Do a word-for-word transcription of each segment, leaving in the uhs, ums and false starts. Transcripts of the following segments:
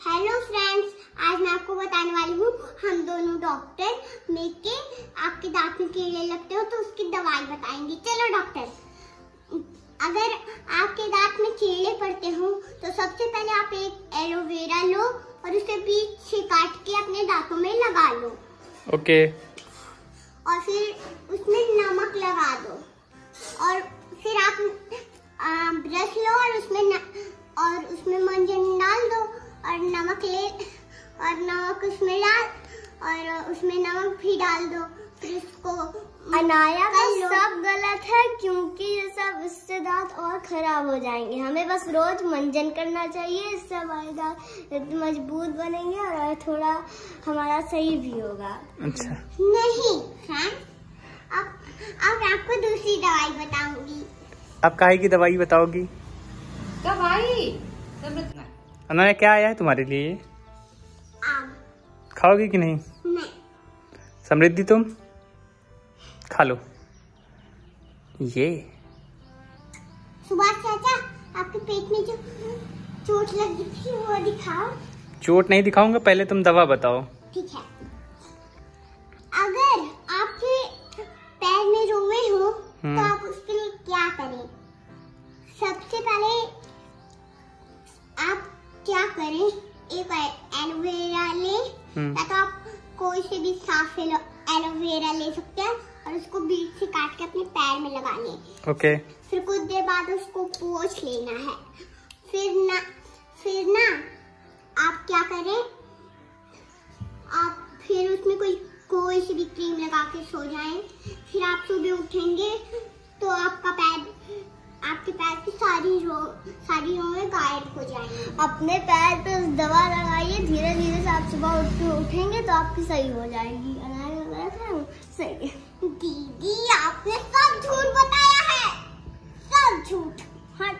Hello friends, आज मैं आपको बताने वाली हूँ हम दोनों डॉक्टर मिलके आपके दांत में कीड़े लगते हो तो उसकी दवाई बताएंगे। चलो डॉक्टर, अगर आपके दांत में कीड़े पड़ते हो तो सबसे पहले आप एक एलोवेरा लो और उसे बीच से काट के अपने दांतों में लगा लो। ओके। और फिर उसमें नमक लगा दो और फिर आप ब्रश लो और उसमें न, और उसमें मंजन डाल दो और नमक ले और नमक उसमें डाल और उसमें नमक भी डाल दो। फिर उसको अनाया का सब गलत है क्योंकि ये सब इससे दांत और खराब हो जाएंगे। हमें बस रोज मंजन करना चाहिए, इससे हमारे दांत मजबूत बनेंगे और थोड़ा हमारा सही भी होगा। अच्छा नहीं फ्रेंड्स, अब अब मैं आपको दूसरी दवाई बताऊंगी। आप काहे की दवाई बताओगी? दवाई अनाया क्या आया है तुम्हारे लिए? आम। खाओगी कि नहीं? नहीं। समृद्धि तुम खा लो ये। सुभाष चाचा, आपके पेट में जो चोट लगी थी वो दिखाओ। चोट नहीं दिखाऊंगा, पहले तुम दवा बताओ। ठीक है। अगर आपके पैर में रोए हो तो आप उसके लिए क्या करें? सबसे पहले आप क्या करें, एक एलोवेरा ले या तो आप कोई से भी साफ एलोवेरा ले सकते हैं और उसको बीच से काट के अपने पैर में लगाने। ओके। फिर कुछ देर बाद उसको पोंछ लेना है। फिर ना फिर ना आप क्या करें, आप फिर उसमें कोई कोई सी भी क्रीम लगा के सो जाएं। फिर आप सुबह उठेंगे तो आपका पैर आपके पैर की सारी रो सारी रोएं गायब हो जाएंगी। अपने पैर पे उस दवा लगाइए, धीरे धीरे से आप सुबह उठ के उठेंगे तो आपकी सही हो जाएगी। सही। दीदी आपने सब झूठ बताया है, सब झूठ। हट।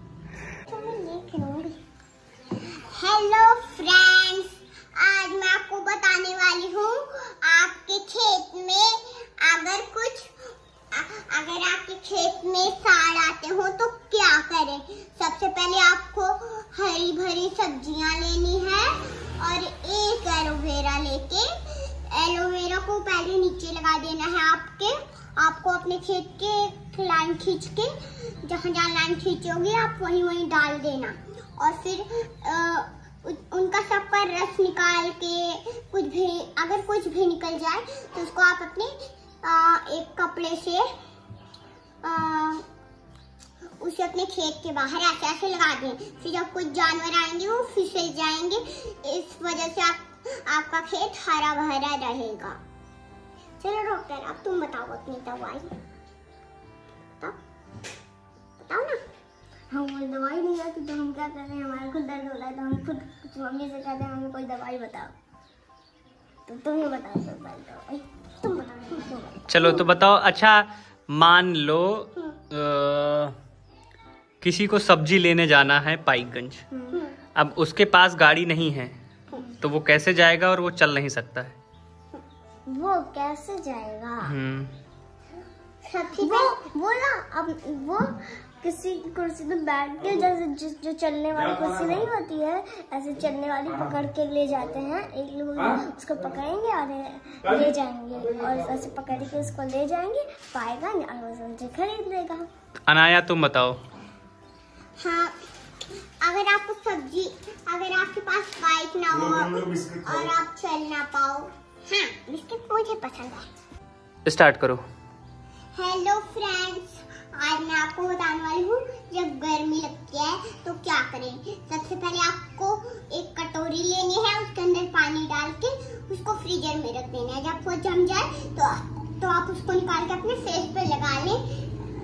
हेलो फ्रेंड्स, आज मैं आपको बताने वाली हूँ आपके खेत में अगर कुछ अगर आपके खेत में साड़ आते हो तो क्या करें। सबसे पहले आपको हरी भरी सब्जियां लेनी है और एक एलोवेरा लेके एलोवेरा को पहले नीचे लगा देना है। आपके आपको अपने खेत के एक लाइन खींच के जहाँ जहाँ लाइन खींचोगे आप वहीं वहीं डाल देना और फिर आ, उनका सब पर रस निकाल के कुछ भी अगर कुछ भी निकल जाए तो उसको आप अपने आ, एक कपड़े से आ, उसे अपने खेत के बाहर ऐसे ऐसे लगा दें। फिर जब कुछ जानवर आएंगे वो फिसल जाएंगे, इस वजह से आप आपका खेत हरा भरा रहेगा। चलो डॉक्टर, अब तुम बताओ अपनी दवाई। बताओ बताओ ना। हम दवाई नहीं आती तो हम क्या करें, हमारा खुद दर्द हो रहा है तो हम खुद कुछ मम्मी से कहते हैं हमें कोई दवाई बताओ। तो तुम ही बताओ दवाई, तुम बताओ, तुम बताओ। चलो तो बताओ। अच्छा मान लो आ, किसी को सब्जी लेने जाना है पाइकगंज, अब उसके पास गाड़ी नहीं है तो वो कैसे जाएगा और वो चल नहीं सकता है? वो कैसे जाएगा? हम्म सबसे वो वो ना अब वो किसी कुर्सी पे बैठ के, जैसे जो, जो चलने वाली कुर्सी नहीं होती है, ऐसे चलने वाली पकड़ के ले जाते हैं। एक लोग उसको पकड़ेंगे और ले जाएंगे और ऐसे पकड़ के उसको ले जाएंगे पाएगा और वो सब्जी खरीद लेगा। अनाया तुम बताओ। हाँ, अगर आपको सब्जी अगर आपके पास बाइक ना हो और आप चल ना पाओ। हाँ, बिस्किट मुझे पसंद है। स्टार्ट करो। हेलो फ्रेंड्स, आज मैं आपको बताने वाली हूँ जब गर्मी लगती है तो क्या करें। सबसे पहले आपको एक कटोरी लेनी है, उसके अंदर पानी डाल के उसको फ्रीजर में रख देना है। जब वो जम जाए तो तो आप उसको निकाल के अपने फेस पे लगा लें।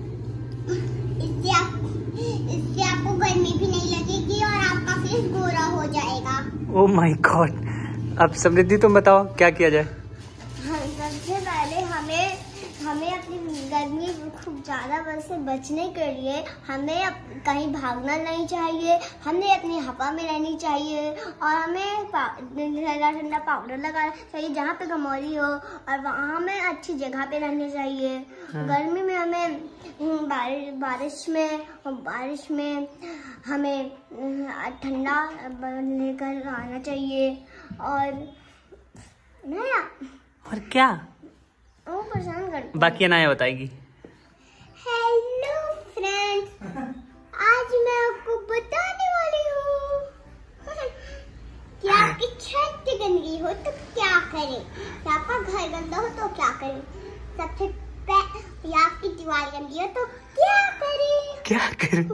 इससे आप इससे आपको गर्मी भी नहीं लगेगी और आपका फेस गोरा हो जाएगा। Oh my God. अब समृद्धि तुम बताओ क्या किया जाए? सबसे पहले हमें हमें अपनी गर्मी ज़्यादा बस से बचने के लिए हमें अप- कहीं भागना नहीं चाहिए, हमें अपनी हवा में रहनी चाहिए और हमें ठंडा ठंडा पाउडर लगाना चाहिए जहाँ पे गमौरी हो, और वहाँ हमें अच्छी जगह पे रहना चाहिए। हाँ। गर्मी में हमें बारिश बारिश में बारिश में हमें ठंडा लेकर आना चाहिए। और नया और क्या वो परेशान करते बाकी अनाया बताएगी। हेलो फ्रेंड्स, आज मैं आपको बताने वाली हूँ कि आपकी छत गंदगी हो तो क्या करें, या आपका घर गंदा हो तो क्या करें। सबसे पहले या आपकी दीवार गंदी हो तो क्या करें। क्या करें?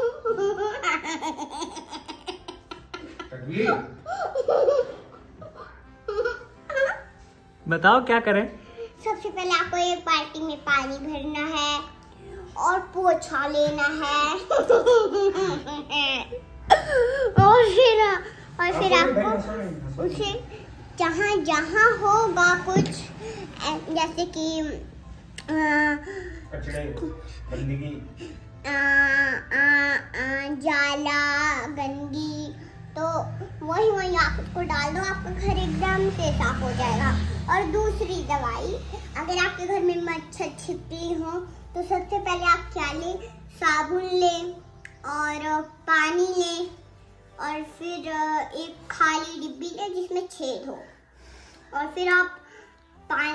बताओ क्या करें। सबसे पहले आपको एक बाल्टी में पानी भरना है और पोछा लेना है और फिर और फिर आपको उसे जहाँ जहाँ होगा कुछ जैसे कि अ, आ, आ, आ, जाला गंदगी, तो वही वही आप उसको डाल दो, आपका घर एकदम से साफ हो जाएगा। और दूसरी दवाई, अगर आपके घर में मच्छर छिपकली हो तो सबसे पहले आप क्या लें, साबुन लें और पानी लें और फिर एक खाली डिब्बी लें जिसमें छेद हो, और फिर आप पानी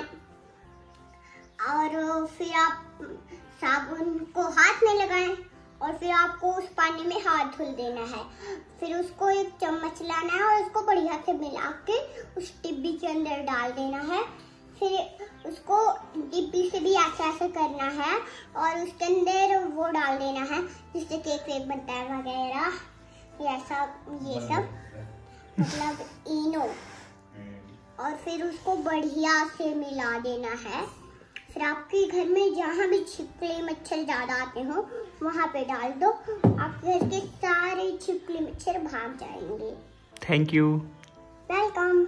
और फिर आप साबुन को हाथ में लगाएं और फिर आपको उस पानी में हाथ धुल देना है। फिर उसको एक चम्मच लाना है और उसको बढ़िया से मिला के उस डिब्बी के अंदर डाल देना है। फिर उसको डिब्बी से भी ऐसे ऐसे करना है और उसके अंदर वो डाल देना है जिससे केक वेक बनता है वगैरह, ये सब ये सब मतलब इनो, और फिर उसको बढ़िया से मिला देना है। फिर आपके घर में जहाँ भी छिपकली मच्छर ज्यादा आते हो वहाँ पे डाल दो, आपके घर के सारे छिपकली मच्छर भाग जाएंगे। Thank you. वेलकम।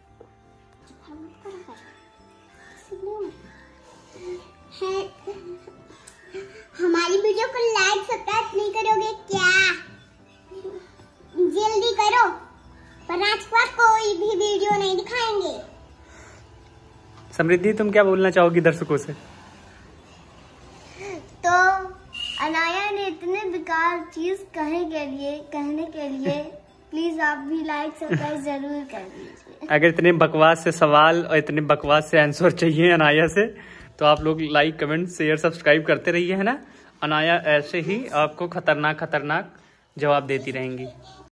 हमारी वीडियो को लाइक सब्सक्राइब नहीं करोगे क्या? जल्दी करो, पर आज के बाद कोई भी वीडियो नहीं दिखाएंगे। समृद्धि, तुम क्या बोलना चाहोगी दर्शकों से? तो अनाया ने इतने बेकार चीज कहे के लिए कहने के लिए प्लीज आप भी लाइक सब्सक्राइब जरूर कर दीजिए। अगर इतने बकवास से सवाल और इतने बकवास से आंसर चाहिए अनाया से तो आप लोग लाइक कमेंट शेयर सब्सक्राइब करते रहिए, है ना। अनाया ऐसे ही आपको खतरनाक खतरनाक जवाब देती रहेंगी।